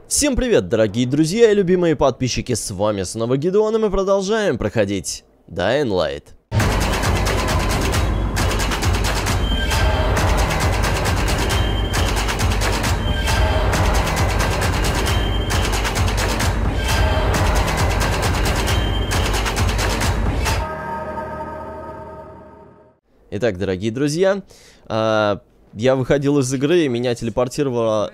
Всем привет, дорогие друзья и любимые подписчики, с вами снова Гидеон, и мы продолжаем проходить Dying Light. Итак, дорогие друзья, я выходил из игры, и меня телепортировало,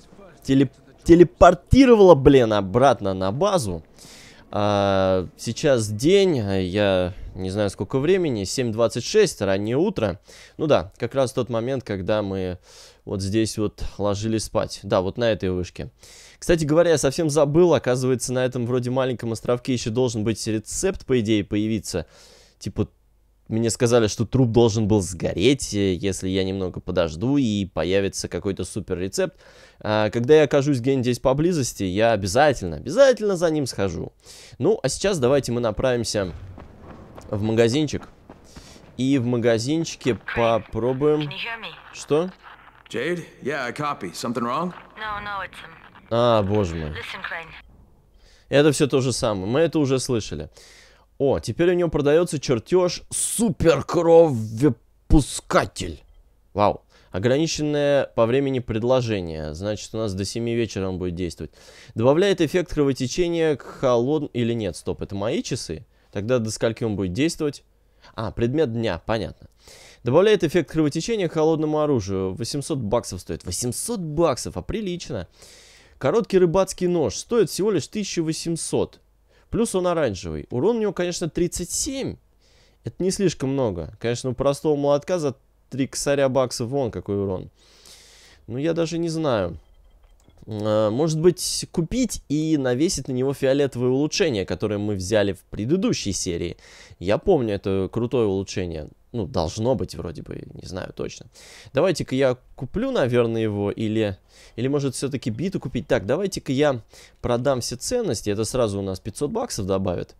блин, обратно на базу. Сейчас день, я не знаю сколько времени, 7:26, раннее утро. Ну да, как раз тот момент, когда мы вот здесь вот ложились спать. Да, вот на этой вышке. Кстати говоря, я совсем забыл, оказывается, на этом вроде маленьком островке еще должен быть рецепт, по идее, появиться. Типа, мне сказали, что труп должен был сгореть, если я немного подожду, и появится какой-то супер рецепт. Когда я окажусь где-нибудь здесь поблизости, я обязательно за ним схожу. Ну, а сейчас давайте мы направимся в магазинчик. И в магазинчике попробуем... Что? Jade? Yeah, I copy. Something wrong? No, it's Боже мой. Listen, Crane. Это все то же самое, мы это уже слышали. О, теперь у него продается чертеж суперкровопускатель. Вау. Ограниченное по времени предложение. Значит, у нас до 7 вечера он будет действовать. Добавляет эффект кровотечения к холодному... Или нет, стоп, это мои часы? Тогда до скольки он будет действовать? Предмет дня, понятно. Добавляет эффект кровотечения к холодному оружию. 800 баксов стоит. 800 баксов, прилично. Короткий рыбацкий нож стоит всего лишь 1800. Плюс он оранжевый. Урон у него, конечно, 37. Это не слишком много. Конечно, у простого молотка за 3 косаря баксов вон какой урон. Ну, я даже не знаю. Может быть, купить и навесить на него фиолетовое улучшение, которое мы взяли в предыдущей серии. Я помню, это крутое улучшение. Ну, должно быть вроде бы, не знаю точно. Давайте-ка я куплю, наверное, его, или может все-таки биту купить. Так, давайте-ка я продам все ценности, это сразу у нас 500 баксов добавит.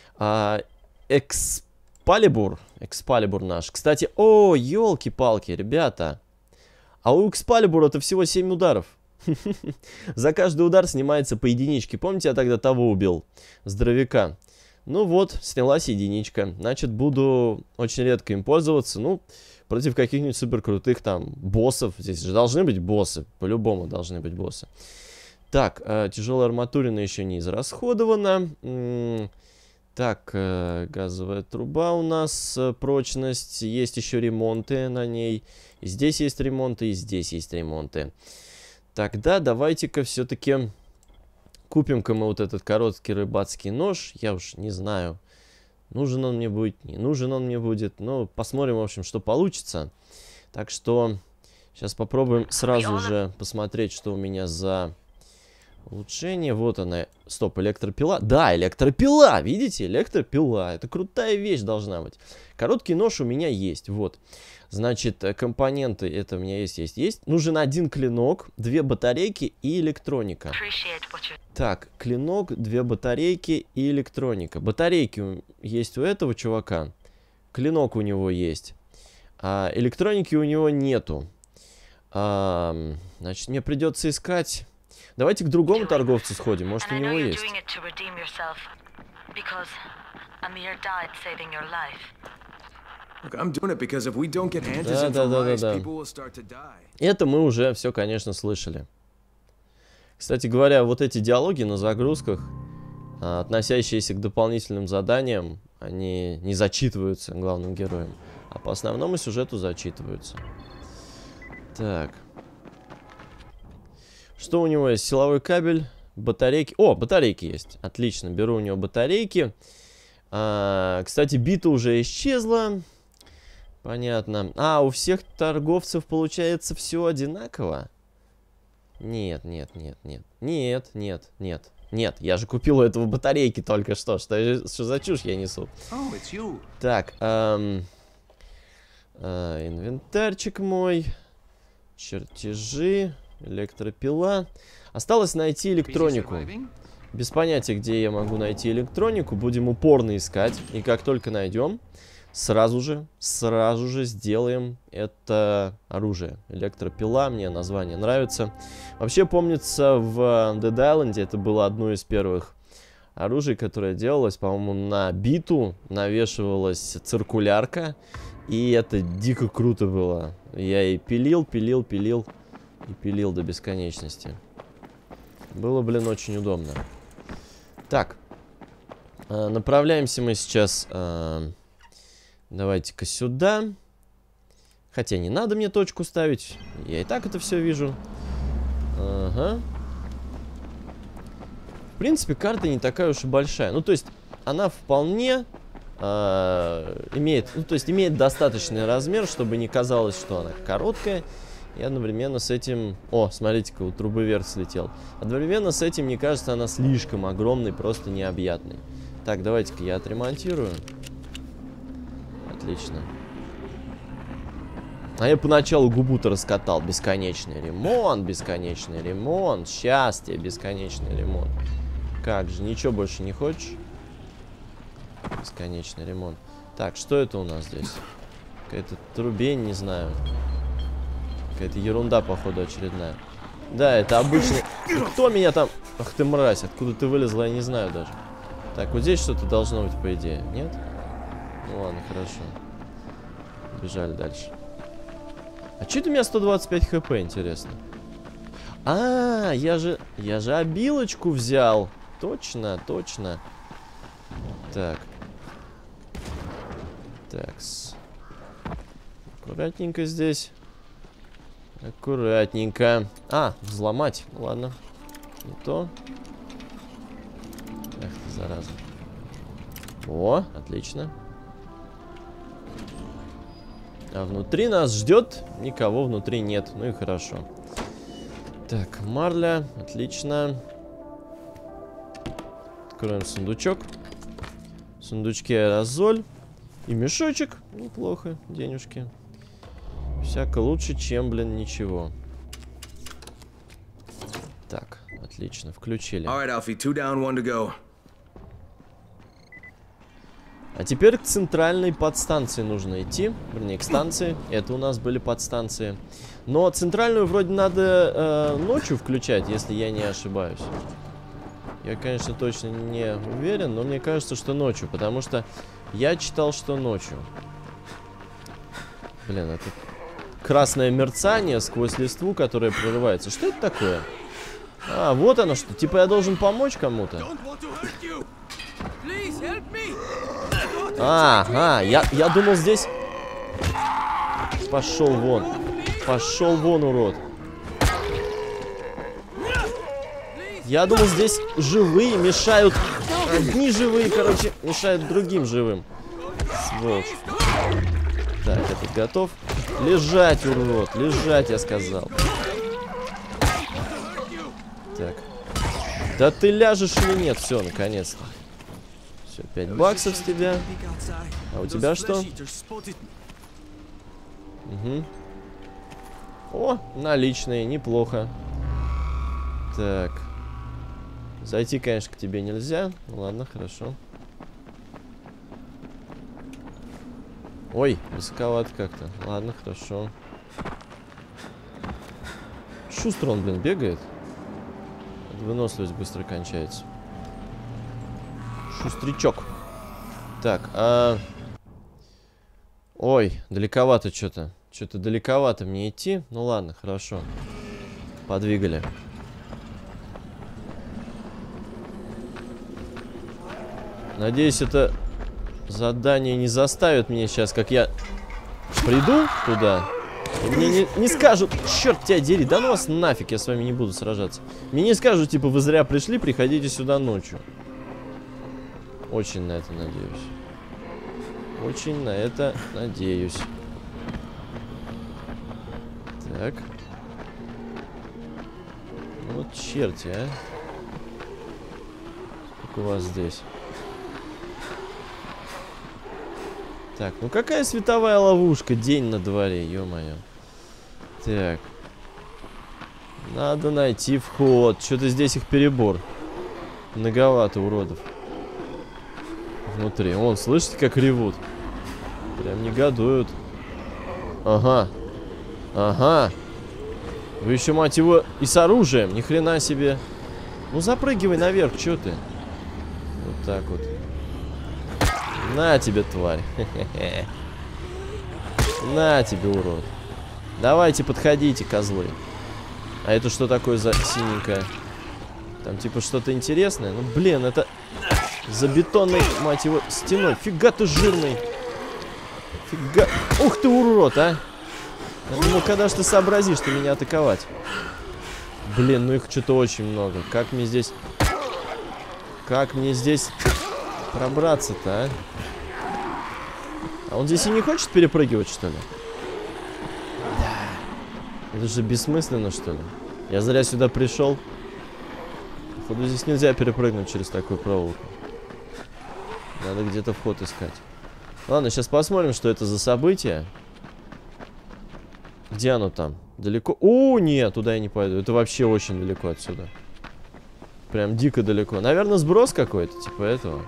Экспалибур наш. Кстати, елки-палки, ребята. А у Экспалибура это всего 7 ударов. За каждый удар снимается по единичке. Помните, я тогда того убил? Здоровяка. Ну вот, снялась единичка. Значит, буду очень редко им пользоваться. Ну, против каких-нибудь супер крутых там боссов. Здесь же должны быть боссы. По-любому должны быть боссы. Так, тяжелая арматурина еще не израсходована. Так, газовая труба у нас, прочность. Есть еще ремонты на ней. И здесь есть ремонты, и здесь есть ремонты. Тогда давайте-ка все-таки... Купим-ка мы вот этот короткий рыбацкий нож. Я уж не знаю, нужен он мне будет, не нужен он мне будет. Но посмотрим, в общем, что получится. Так что сейчас попробуем сразу же посмотреть, что у меня за улучшение. Вот она. Стоп, электропила. Да, электропила. Видите, электропила. Это крутая вещь должна быть. Короткий нож у меня есть. Вот. Значит, компоненты, это у меня есть. Нужен один клинок, 2 батарейки и электроника. Так, клинок, 2 батарейки и электроника. Батарейки есть у этого чувака. Клинок у него есть. Электроники у него нету. Значит, мне придется искать... Давайте к другому торговцу сходим, может, у него есть. Да. Это мы уже все, конечно, слышали. Кстати говоря, вот эти диалоги на загрузках, относящиеся к дополнительным заданиям, они не зачитываются главным героем, а по основному сюжету зачитываются. Так. Что у него есть? Силовой кабель, батарейки. О, батарейки есть. Отлично, беру у него батарейки. Кстати, бита уже исчезла. Понятно. У всех торговцев получается все одинаково? Нет, я же купил у этого батарейки только что. Что за чушь я несу? Так, инвентарчик мой. Чертежи. Электропила. Осталось найти электронику. Без понятия, где я могу найти электронику. Будем упорно искать. И как только найдем, сразу же сделаем это оружие. Электропила, мне название нравится. Вообще, помнится, в Dead Island это было одно из первых оружий, которое делалось, по-моему, на биту навешивалась циркулярка. И это дико круто было. Я и пилил до бесконечности. Было, блин, очень удобно. Так. Направляемся мы сейчас... Давайте-ка сюда. Хотя не надо мне точку ставить. Я и так это все вижу. Ага. В принципе, карта не такая уж и большая. Ну, то есть, она вполне имеет... Ну, то есть, имеет достаточный размер, чтобы не казалось, что она короткая. И одновременно с этим... О, смотрите-ка, у трубы вверх слетел. Одновременно с этим, мне кажется, она слишком огромной, просто необъятной. Так, давайте-ка я отремонтирую. Отлично. А я поначалу губу-то раскатал. Бесконечный ремонт, счастье, бесконечный ремонт. Как же, ничего больше не хочешь? Бесконечный ремонт. Так, что это у нас здесь? Какая-то трубень, не знаю. Какая-то ерунда, походу, очередная. Да, это обычный... Кто меня там... Ах ты мразь, откуда ты вылезла, я не знаю даже. Так, вот здесь что-то должно быть, по идее. Нет? Ну ладно, хорошо. Бежали дальше. А что это у меня 125 хп, интересно? А, я же обилочку взял. Точно. Так. Такс. Аккуратненько здесь. Аккуратненько. А, взломать. Ладно. Не то. Эх ты, зараза. О, отлично. А внутри нас ждет? Никого внутри нет. Ну и хорошо. Так, марля. Отлично. Откроем сундучок. В сундучке аэрозоль. И мешочек. Неплохо. Денежки. Всяко лучше, чем, блин, ничего. Так, отлично. Включили. А теперь к центральной подстанции нужно идти. Вернее, к станции. Это у нас были подстанции. Но центральную вроде надо ночью включать, если я не ошибаюсь. Я, конечно, точно не уверен, но мне кажется, что ночью. Потому что я читал, что ночью. Блин, это красное мерцание сквозь листву, которое прорывается. Что это такое? А, вот оно что. Типа я должен помочь кому-то. Я думал здесь... Пошел вон. Пошел вон, урод. Я думал, здесь живые мешают... Одни живые, короче, мешают другим живым. Сволочь. Так, этот готов. Лежать, урод. Лежать, я сказал. Так. Да ты ляжешь или нет? Все, наконец-то. Все, 5 баксов с тебя. А у тебя что? Угу. О, наличные, неплохо. Так. Зайти, конечно, к тебе нельзя. Ладно, хорошо. Ой, высоковато как-то. Ладно, хорошо. Шустро он, блин, бегает. Выносливость быстро кончается. Шустрячок. Так, ой, далековато что-то. Что-то далековато мне идти. Ну ладно, хорошо. Подвигали. Надеюсь, это задание не заставит меня сейчас, как я приду туда. И мне не скажут, черт тебя дери, да ну вас нафиг, я с вами не буду сражаться. Мне не скажут, типа, вы зря пришли, приходите сюда ночью. Очень на это надеюсь. Очень на это надеюсь. Так. Вот черти, а. Сколько у вас здесь? Так, ну какая световая ловушка? День на дворе, ё-моё. Так. Надо найти вход. Что-то здесь их перебор. Многовато уродов. Внутри. Вон, слышите, как ревут? Прям негодуют. Ага. Ага. Вы еще, мать его, и с оружием. Ни хрена себе. Ну, запрыгивай наверх, что ты? Вот так вот. На тебе, тварь. На тебе, урод. Давайте, подходите, козлы. А это что такое за синенькое? Там типа что-то интересное? Ну, блин, это за бетонной, мать его, стеной. Фига ты жирный. Фига. Ух ты, урод, а. Я думал, когда же ты сообразишь ты меня атаковать? Блин, ну их что-то очень много. Как мне здесь... Как мне здесь пробраться-то, а? А он здесь и не хочет перепрыгивать, что ли? Это же бессмысленно, что ли? Я зря сюда пришел. Походу, здесь нельзя перепрыгнуть через такую проволоку. Надо где-то вход искать. Ладно, сейчас посмотрим, что это за событие. Где оно там? Далеко? О, нет, туда я не пойду. Это вообще очень далеко отсюда. Прям дико далеко. Наверное, сброс какой-то, типа этого.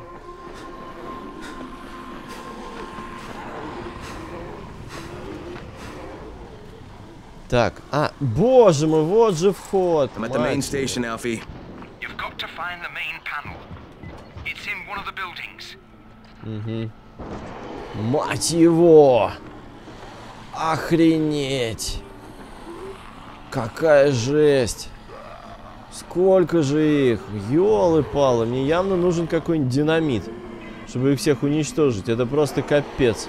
Так, боже мой, вот же вход. I'm at the main station, Alfie. You've got to find the main panel. It's in one of the buildings. Угу. Мать его! Охренеть! Какая жесть! Сколько же их! Ёлы-палы, мне явно нужен какой-нибудь динамит, чтобы их всех уничтожить. Это просто капец.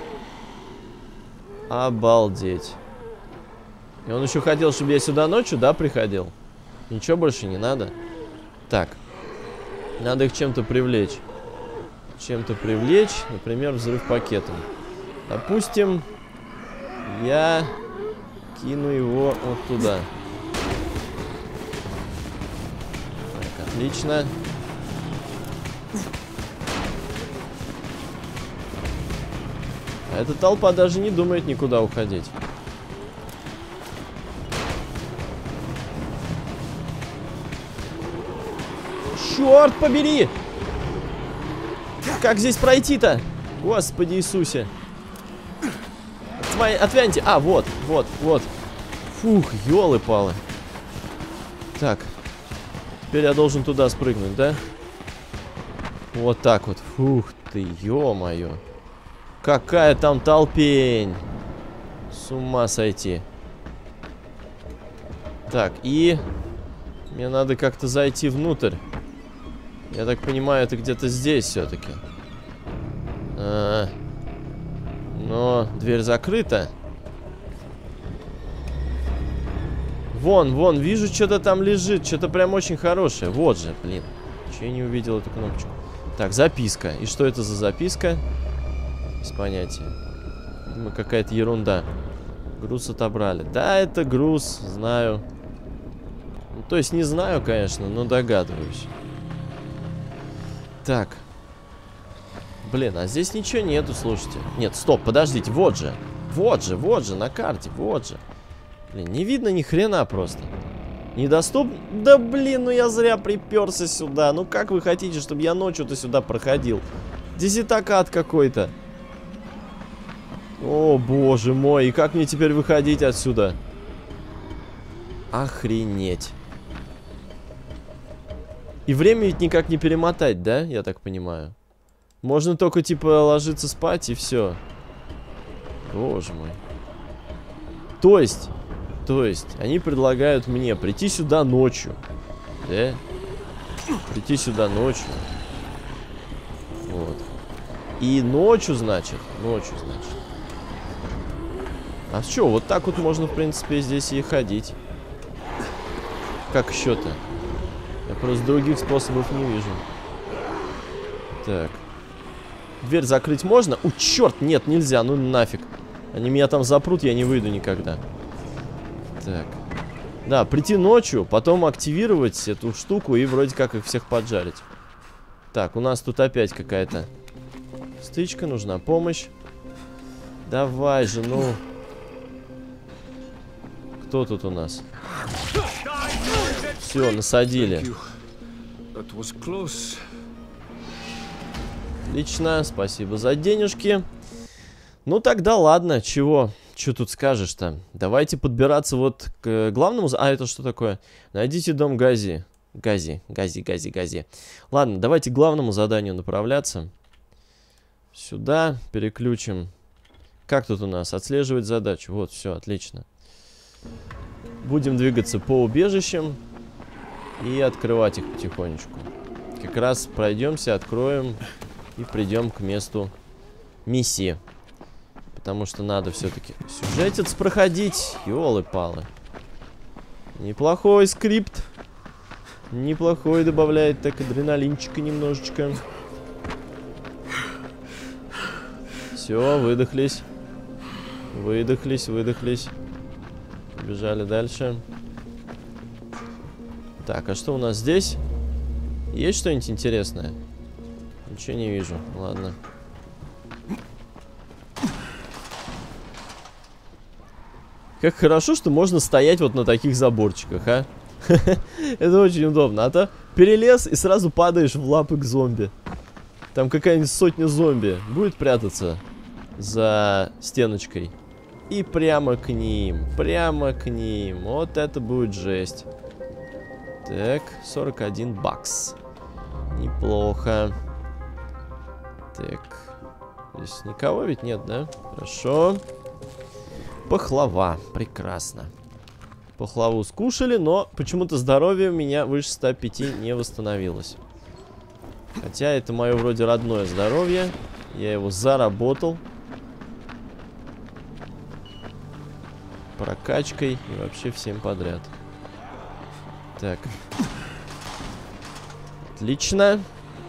Обалдеть. И он еще хотел, чтобы я сюда ночью, да, приходил? Ничего больше не надо. Так. Надо их чем-то привлечь. Чем-то привлечь, например, взрыв пакетом. Допустим, я кину его вот туда. Так, отлично. А эта толпа даже не думает никуда уходить. Черт побери! Как здесь пройти-то? Господи Иисусе. Отвяньте. Вот. Фух, ёлы-палы. Так. Теперь я должен туда спрыгнуть, да? Вот так вот. Фух ты, ё-моё. Какая там толпень. С ума сойти. Так, и... Мне надо как-то зайти внутрь. Я так понимаю, это где-то здесь все-таки. Но дверь закрыта. Вон, вижу, что-то там лежит. Что-то прям очень хорошее. Вот же, блин. Че я не увидел эту кнопочку? Так, записка. И что это за записка? Без понятия. Видимо, какая-то ерунда. Груз отобрали. Да, это груз, знаю. Ну, то есть не знаю, конечно, но догадываюсь. Так. Блин, а здесь ничего нету, слушайте. Нет, стоп, подождите, вот же, на карте, вот же. Блин, не видно ни хрена просто. Недоступно? Да блин, ну я зря приперся сюда. Ну как вы хотите, чтобы я ночью-то сюда проходил? Здесь и такат какой-то. О, боже мой, и как мне теперь выходить отсюда? Охренеть. И время ведь никак не перемотать, да? Я так понимаю. Можно только, типа, ложиться спать и все. Боже мой. То есть, они предлагают мне прийти сюда ночью. Да? Прийти сюда ночью. Вот. И ночью, значит. А что, вот так вот можно, в принципе, здесь и ходить. Как еще-то? Я просто других способов не вижу. Так. Дверь закрыть можно? Черт, нет, нельзя, ну нафиг. Они меня там запрут, я не выйду никогда. Так. Да, прийти ночью, потом активировать эту штуку и вроде как их всех поджарить. Так, у нас тут опять какая-то стычка, нужна помощь. Давай же, ну. Кто тут у нас? Все, насадили. Отлично, спасибо за денежки. Ну тогда ладно, чего? Что тут скажешь-то? Давайте подбираться вот к главному... А, это что такое? Найдите дом Гази. Гази. Ладно, давайте к главному заданию направляться. Сюда переключим. Как тут у нас? Отслеживать задачу. Вот, все, отлично. Будем двигаться по убежищам и открывать их потихонечку. Как раз пройдемся, откроем и придем к месту миссии. Потому что надо все-таки сюжетец проходить. Ёлы-палы. Неплохой скрипт. Неплохой, добавляет так адреналинчика немножечко. Все, выдохлись. Выдохлись. Побежали дальше. Так, а что у нас здесь? Есть что-нибудь интересное? Ничего не вижу. Ладно. Как хорошо, что можно стоять вот на таких заборчиках, а? Это очень удобно. А то перелез и сразу падаешь в лапы к зомби. Там какая-нибудь сотня зомби будет прятаться за стеночкой. И прямо к ним. Вот это будет жесть. Так, 41 бакс. Неплохо. Так. Здесь никого ведь нет, да? Хорошо. Пахлава. Прекрасно. Пахлаву скушали, но почему-то здоровье у меня выше 105 не восстановилось. Хотя это мое вроде родное здоровье. Я его заработал. Прокачкой и вообще всем подряд. Так. Отлично.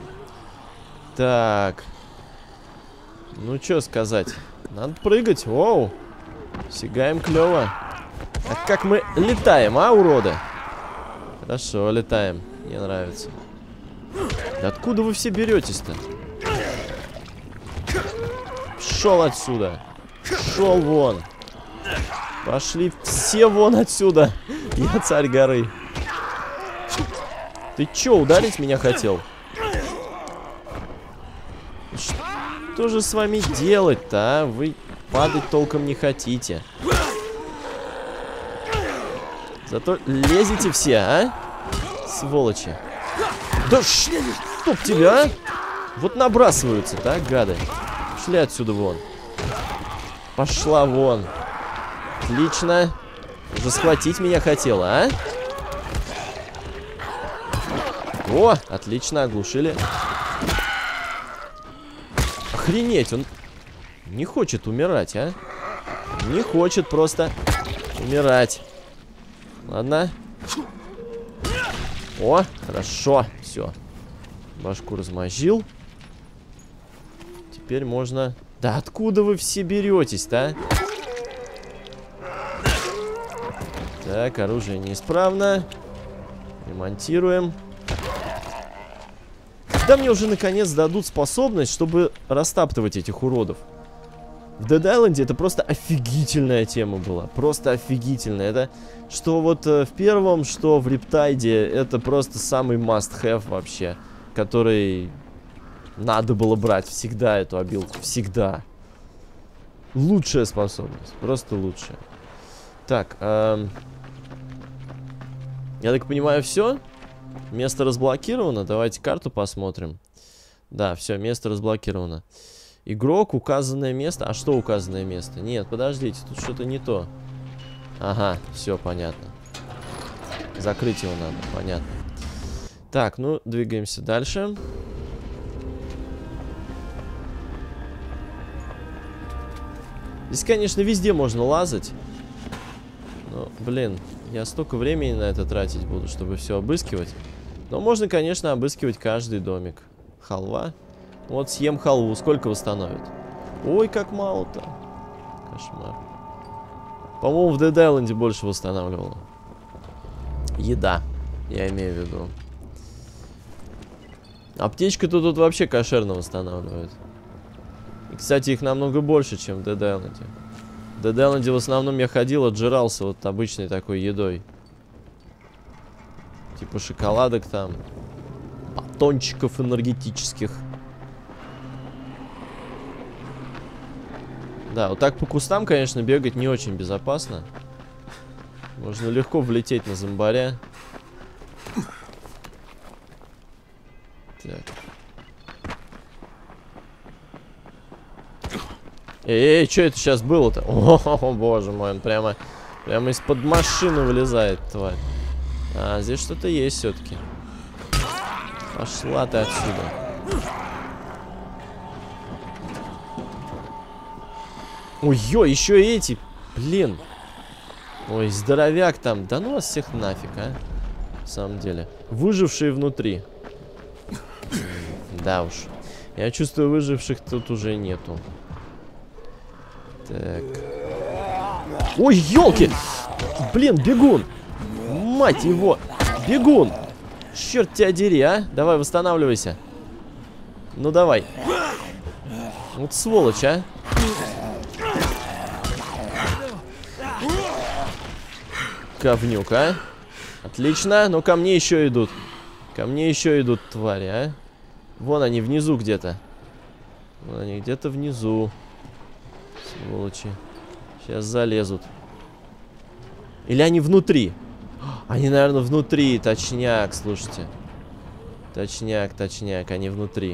Так. Ну, что сказать. Надо прыгать. Воу. Сигаем клево. А как мы летаем, а, уроды? Хорошо, летаем. Мне нравится. Да откуда вы все беретесь-то? Шел отсюда. Шел вон. Пошли все вон отсюда. Я царь горы. Ты чё, ударить меня хотел? Что же с вами делать-то, а? Вы падать толком не хотите. Зато лезете все, а? Сволочи. Да чтоб тебя, а? Вот набрасываются, да, гады? Шли отсюда вон. Пошла вон. Отлично. Уже схватить меня хотела, а? О, отлично, оглушили. Охренеть, он не хочет умирать, а? Не хочет просто умирать. Ладно. О, хорошо. Все. Башку размозжил. Теперь можно... Да откуда вы все беретесь-то, а? Так, оружие неисправно. Ремонтируем. Когда мне уже наконец дадут способность, чтобы растаптывать этих уродов? В Dead Island это просто офигительная тема была. Просто офигительная. Это что вот в первом, что в Рептайде, это просто самый must-have вообще. Который надо было брать всегда эту обилку. Всегда. Лучшая способность. Просто лучшая. Так, я так понимаю, все? Место разблокировано. Давайте карту посмотрим. Да, все, место разблокировано. Игрок, указанное место. А что указанное место? Нет, подождите, тут что-то не то. Ага, все понятно. Закрыть его надо, понятно. Так, ну, двигаемся дальше. Здесь, конечно, везде можно лазать. Но, блин, я столько времени на это тратить буду, чтобы все обыскивать. Но можно, конечно, обыскивать каждый домик. Халва. Вот съем халву. Сколько восстановит? Ой, как мало-то. Кошмар. По-моему, в Dead Island больше восстанавливало. Еда, я имею в виду. Аптечка-то тут вообще кошерно восстанавливает. И, кстати, их намного больше, чем в Dead Island. В Dead Island в основном я ходил, отжирался вот обычной такой едой. Типа шоколадок там. Батончиков энергетических. Да, вот так по кустам, конечно, бегать не очень безопасно. Можно легко влететь на зомбаря. Так. Эй, что это сейчас было-то? О, боже мой, он прямо из-под машины вылезает, тварь. А, здесь что-то есть все-таки. Пошла ты отсюда. Ой-ё, еще эти. Блин. Ой, здоровяк там. Да ну вас всех нафиг, а. На самом деле. Выжившие внутри. Да уж. Я чувствую, выживших тут уже нету. Так. Ой, елки! Блин, бегун! Мать его! Бегун! Черт тебя дери, а! Давай, восстанавливайся. Ну давай. Вот сволочь, а! Говнюк, а? Отлично. Но ко мне еще идут. Ко мне еще идут твари, а? Вон они внизу где-то. Вон они где-то внизу. Сволочи. Сейчас залезут. Или они внутри? Они, наверное, внутри. Точняк, слушайте. Точняк, точняк. Они внутри.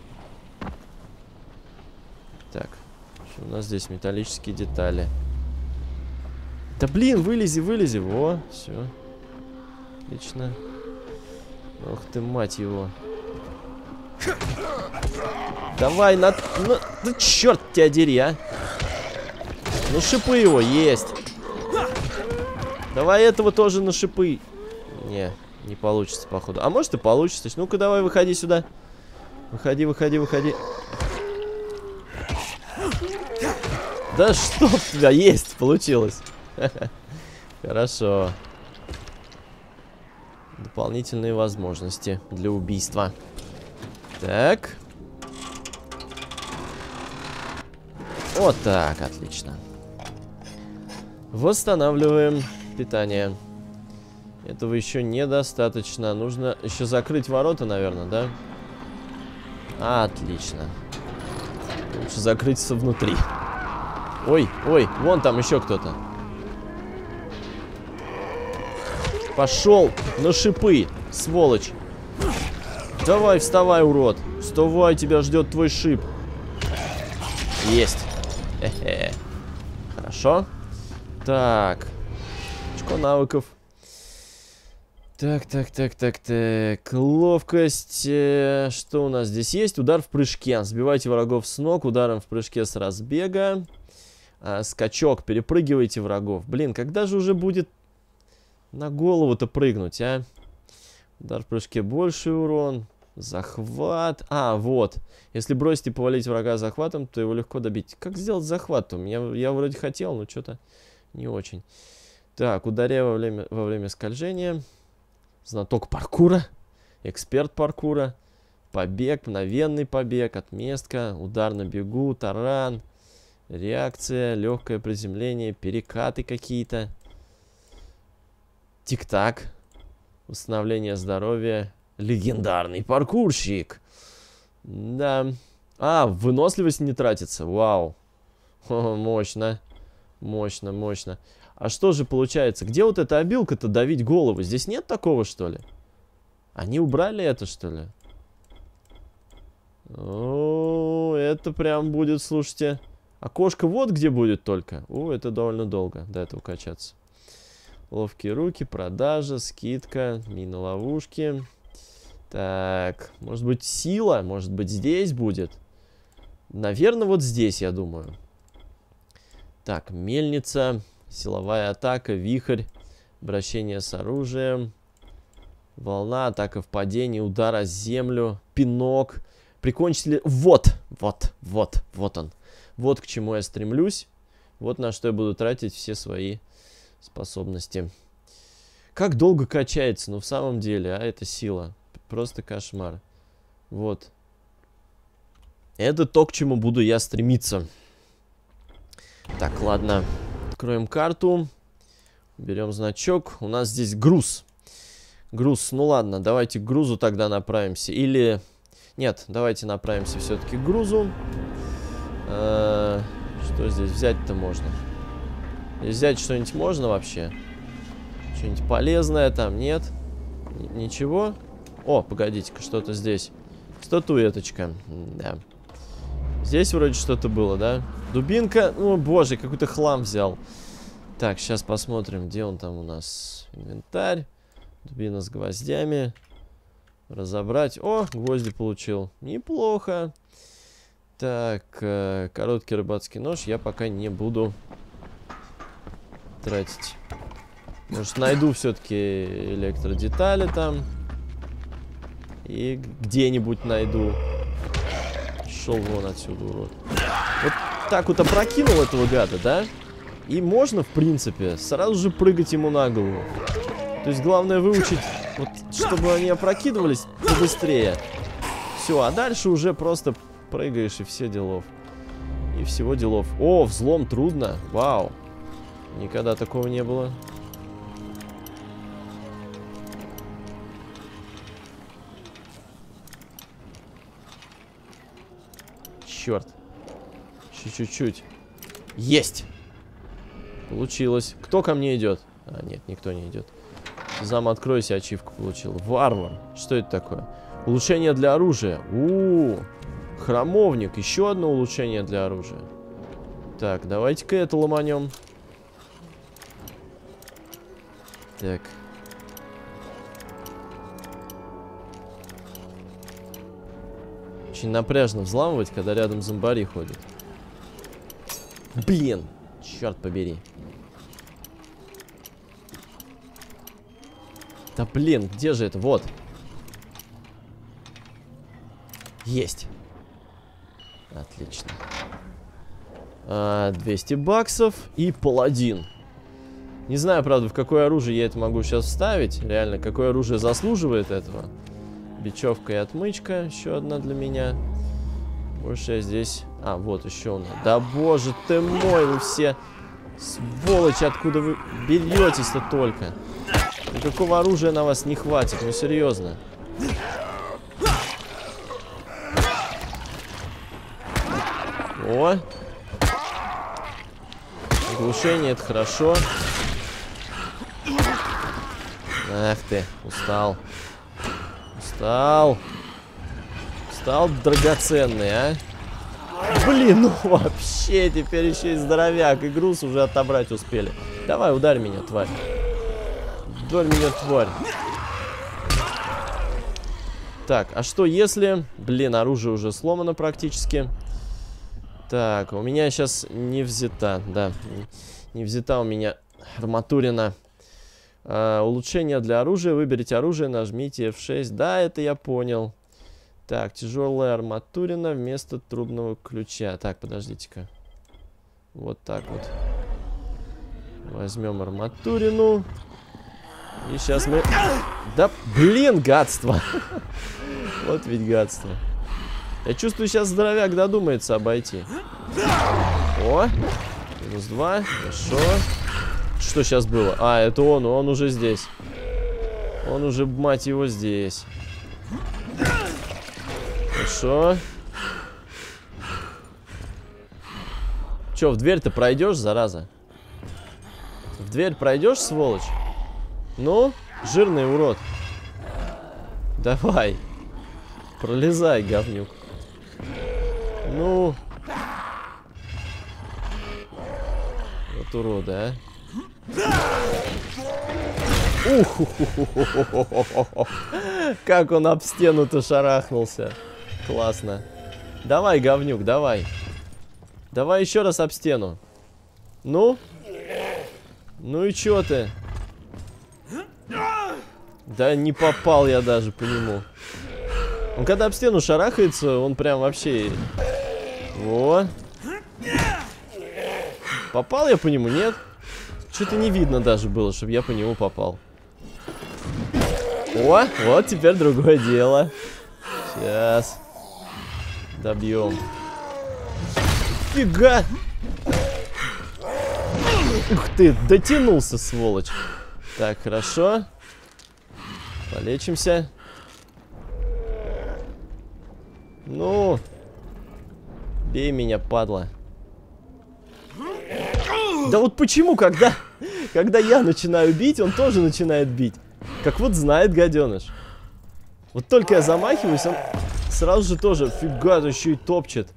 Так. Что у нас здесь? Металлические детали. Да блин, вылези, вылези. Во, все. Отлично. Ох ты, мать его. Давай, да черт тебя дери, а. Ну шипы его, есть. Давай этого тоже на шипы. Не получится, походу. А может и получится. Ну-ка, давай, выходи сюда. Выходи, выходи, выходи. Да что у тебя есть, получилось. Хорошо. Дополнительные возможности для убийства. Так. Вот так, отлично. Восстанавливаем питание. Этого еще недостаточно. Нужно еще закрыть ворота, наверное, да? Отлично. Лучше закрыться внутри. Ой, ой, вон там еще кто-то. Пошел на шипы, сволочь. Давай, вставай, урод. Вставай, тебя ждет твой шип. Есть. Хе-хе. Хорошо. Так. Очко навыков. Так. Ловкость. Что у нас здесь есть? Удар в прыжке. Сбивайте врагов с ног ударом в прыжке с разбега. Скачок. Перепрыгивайте врагов. Блин, когда же уже будет на голову-то прыгнуть, а? Удар в прыжке больший урон. Захват. А, вот. Если бросить и повалить врага захватом, то его легко добить. Как сделать захват? Я вроде хотел, но что-то не очень. Так, ударяя во время скольжения. Знаток паркура. Эксперт паркура. Побег, мгновенный побег, отместка, удар на бегу, таран. Реакция, легкое приземление, перекаты какие-то. Тик-так. Восстановление здоровья. Легендарный паркурщик. Да. А, выносливость не тратится. Вау. О, мощно. Мощно, мощно. А что же получается? Где вот эта обилка-то давить голову? Здесь нет такого, что ли? Они убрали это, что ли? О, это прям будет, слушайте. Окошко вот где будет только. О, это довольно долго до этого качаться. Ловкие руки, продажа, скидка, мины-ловушки. Так, может быть сила? Может быть здесь будет? Наверное, вот здесь, я думаю. Так, мельница, силовая атака, вихрь, обращение с оружием, волна, атака в падении, удар о землю, пинок. Прикончили... Вот он. Вот к чему я стремлюсь. Вот на что я буду тратить все свои способности. Как долго качается, ну в самом деле, а это сила. Просто кошмар. Вот. Это то, к чему буду я стремиться. Так, ладно. Откроем карту. Берем значок. У нас здесь груз. Груз, ну ладно, давайте к грузу тогда направимся. Или... Нет, давайте направимся все-таки к грузу. Что Что здесь взять-то можно? Здесь взять что-нибудь можно вообще? Что-нибудь полезное там? Нет? Ничего? О, погодите-ка, что-то здесь. Статуэточка. Да. Здесь вроде что-то было, да? Дубинка. О, боже, какой-то хлам взял. Так, сейчас посмотрим, где он там у нас. Инвентарь. Дубина с гвоздями. Разобрать. О, гвозди получил. Неплохо. Так, короткий рыбацкий нож я пока не буду тратить. Может, найду все-таки электродетали там. И где-нибудь найду. Шел вон отсюда, урод. Вот так вот опрокинул этого гада, да? И можно, в принципе, сразу же прыгать ему на голову. То есть главное выучить, вот, чтобы они опрокидывались побыстрее. Все, а дальше уже просто прыгаешь и все делов. И всего делов. О, взлом трудно. Вау. Никогда такого не было. Черт. Еще чуть-чуть. Есть! Получилось. Кто ко мне идет? А, нет, никто не идет. Зам, откройся, ачивку получил. Варвар. Что это такое? Улучшение для оружия. Храмовник. Еще одно улучшение для оружия. Так, давайте-ка это ломанем. Так. Очень напряжно взламывать, когда рядом зомбари ходят. Блин. Черт побери. Да блин, где же это? Вот. Есть. Отлично. 200 баксов и паладин. Не знаю, правда, в какое оружие я это могу сейчас вставить. Реально, какое оружие заслуживает этого. Бечевка и отмычка. Еще одна для меня. Больше я здесь... А, вот еще у нас. Да боже ты мой, вы все... Сволочи, откуда вы беретесь-то только? Никакого оружия на вас не хватит, ну серьезно. О! Глушение, это хорошо. Ах ты, устал. Устал. Устал, драгоценный, а? Блин, ну вообще, теперь еще и здоровяк, и груз уже отобрать успели. Давай, ударь меня, тварь. Ударь меня, тварь. Так, а что если... Блин, оружие уже сломано практически. Так, у меня сейчас не взята, да. Не взята у меня арматурина. Улучшение для оружия. Выберите оружие, нажмите F6. Да, это я понял. Так, тяжелая арматурина вместо трубного ключа. Так, подождите-ка. Вот так вот. Возьмем арматурину. И сейчас мы... Да, блин, гадство. Вот ведь гадство. Я чувствую, сейчас здоровяк додумается обойти. О, -2. Хорошо. Что сейчас было? А, это он уже здесь. Он уже, мать его, здесь. Хорошо. Че, в дверь-то пройдешь, зараза? В дверь пройдешь, сволочь? Ну, жирный урод. Давай. Пролезай, говнюк. Ну. Вот уроды, а. Как он об стену-то шарахнулся. Классно. Давай, говнюк, давай. Давай еще раз об стену. Ну? Ну и чё ты? Да не попал я даже по нему. Он когда об стену шарахается, он прям вообще... Во. Попал я по нему, нет? Что-то не видно даже было, чтобы я по нему попал. О, вот теперь другое дело. Сейчас. Добьем. Фига! Ух ты, дотянулся, сволочь. Так, хорошо. Полечимся. Ну. Бей меня, падла. Да вот почему, когда я начинаю бить, он тоже начинает бить. Как вот знает гаденыш. Вот только я замахиваюсь, он сразу же тоже, фига, еще и топчет.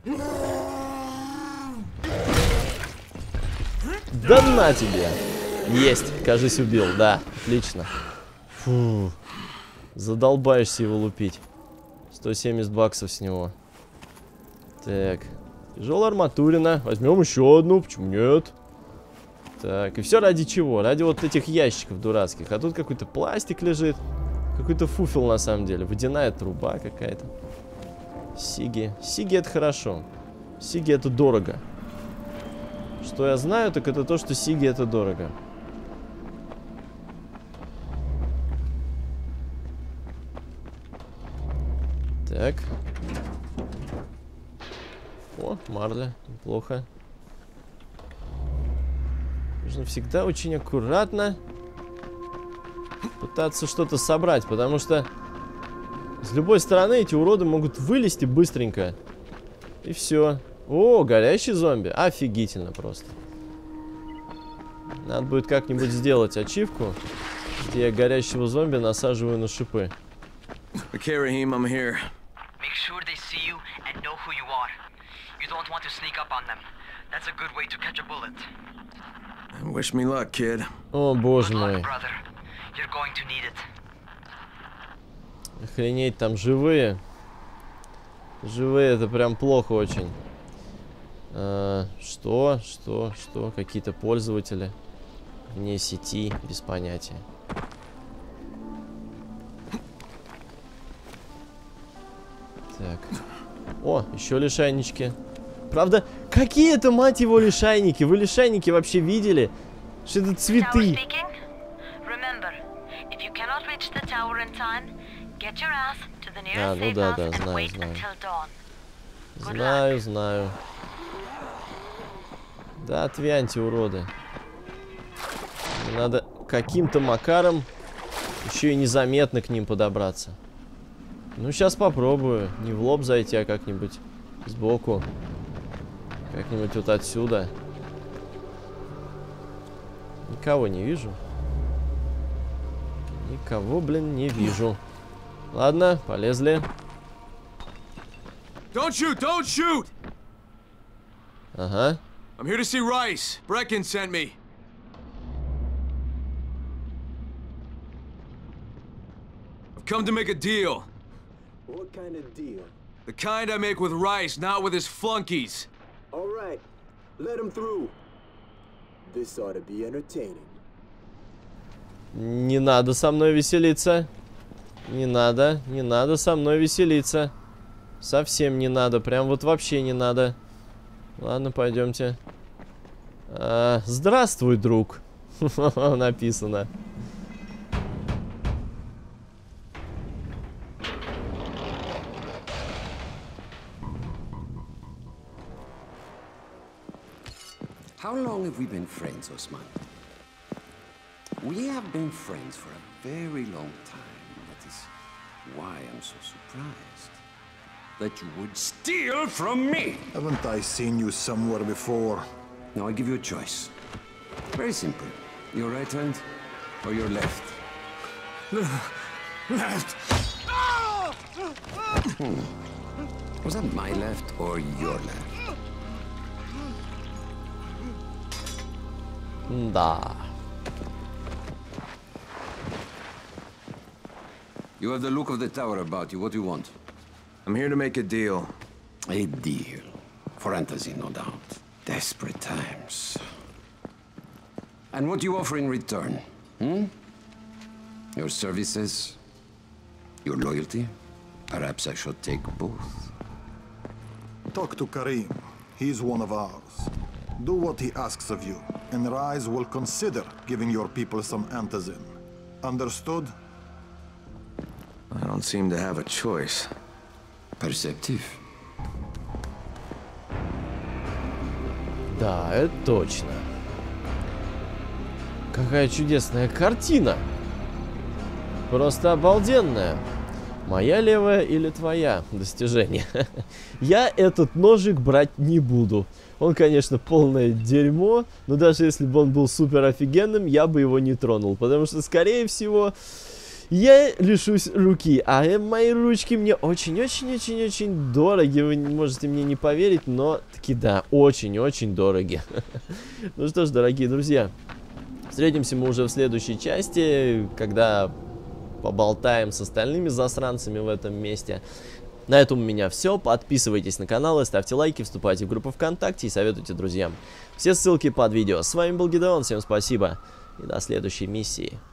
Да на тебе. Есть, кажись, убил, да, отлично. Фу, задолбаешься его лупить. 170 баксов с него. Так, тяжелая арматурина. Возьмем еще одну, почему нет? Так, и все ради чего? Ради вот этих ящиков дурацких. А тут какой-то пластик лежит. Какой-то фуфел на самом деле. Водяная труба какая-то. Сиги. Сиги это хорошо. Сиги это дорого. Что я знаю, так это то, что сиги это дорого. Так. О, марля. Неплохо. Нужно всегда очень аккуратно пытаться что-то собрать, потому что с любой стороны эти уроды могут вылезти быстренько. И все. О, горящий зомби. Офигительно просто. Надо будет как-нибудь сделать ачивку, где я горящего зомби насаживаю на шипы. Okay, Raheem, I'm here. Make sure they see you and know who you are. You don't want to sneak up on them. That's a good way to catch a bullet. Wish me luck, kid. О, боже Good мой. luck, brother. You're going to need it. Охренеть, там живые. Живые, это прям плохо очень. Что? Какие-то пользователи вне сети, без понятия. Так. О, еще лишайнички. Правда, какие это, мать его, лишайники? Вы лишайники вообще видели? Что это цветы? А, ну да, знаю. Да, отвяньте, уроды. Мне надо каким-то макаром еще и незаметно к ним подобраться. Ну, сейчас попробую. Не в лоб зайти, а как-нибудь сбоку. Как-нибудь вот отсюда. Никого не вижу. Никого, блин, не вижу. Ладно, полезли. Don't shoot! Don't shoot! Ага. I'm here to see Rice. Brecken sent me. I've come to make a deal. What kind of deal? The kind I make with Rice, not with his flunkies. All right, let him through. This ought to be entertaining. Не надо со мной веселиться. Не надо со мной веселиться. Совсем не надо, прям вот вообще не надо. Ладно, пойдемте. Здравствуй, друг. Написано. How long have we been friends, Osman? We have been friends for a very long time. That is why I'm so surprised that you would steal from me. Haven't I seen you somewhere before? Now I give you a choice. Very simple. Your right hand or your left? Left. Was that my left or your left? Да. You have the look of the tower about you. What do you want? I'm here to make a deal. A deal. For Antazin, no doubt. Desperate times. And what do you offer in return? Your services? Your loyalty? Perhaps I should take both. Talk to Karim. He's one of ours. Do what he asks of you, and Rise will consider giving your people some antizin. Understood? I don't seem to have a choice. Perceptive. Да, это точно. Какая чудесная картина. Просто обалденная. Моя левая или твоя? Достижение. Я этот ножик брать не буду. Он, конечно, полное дерьмо, но даже если бы он был супер офигенным, я бы его не тронул. Потому что, скорее всего, я лишусь руки. А мои ручки мне очень-очень-очень-очень дороги. Вы можете мне не поверить, но таки да, очень-очень дороги. Ну что ж, дорогие друзья, встретимся мы уже в следующей части, когда поболтаем с остальными засранцами в этом месте. На этом у меня все. Подписывайтесь на канал, ставьте лайки, вступайте в группу ВКонтакте и советуйте друзьям. Все ссылки под видео. С вами был Гидеон, всем спасибо и до следующей миссии.